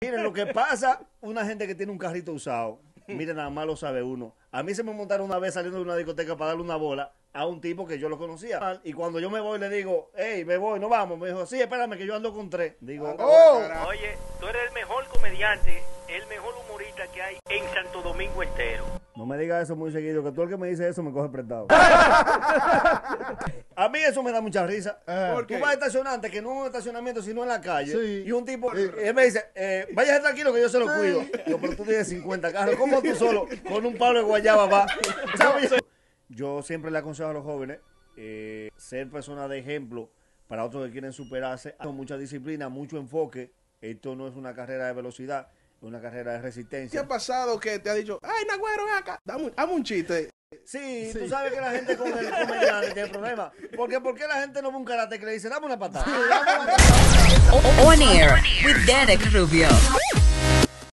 Miren, lo que pasa, una gente que tiene un carrito usado, miren, nada más lo sabe uno. A mí se me montaron una vez saliendo de una discoteca para darle una bola a un tipo que yo lo conocía. Y cuando yo me voy, le digo, hey, me voy, no vamos. Me dijo, sí, espérame, que yo ando con tres. Digo, oh. Oye, tú eres el mejor comediante, el mejor humorista que hay en Santo Domingo entero. No me digas eso muy seguido, que tú el que me dice eso me coge prestado. A mí eso me da mucha risa. ¿Por Tú qué? vas a estacionante, que no es un estacionamiento, sino en la calle. Sí. Y un tipo, él me dice, váyase tranquilo que yo se lo cuido. Yo, pero tú tienes 50 carros, ¿cómo tú solo con un palo de guayaba vas? ¿Sabes? Yo siempre le aconsejo a los jóvenes ser personas de ejemplo para otros que quieren superarse. Con mucha disciplina, mucho enfoque. Esto no es una carrera de velocidad, es una carrera de ¿Qué resistencia. ha pasado que te ha dicho, ay, Nagüero, ven acá, hazme un chiste? Sí, tú sabes que la gente con el comediante tiene problemas. Porque ¿por qué la gente no ve un karate que le dice, dame una patada? On air with Derek Rubio.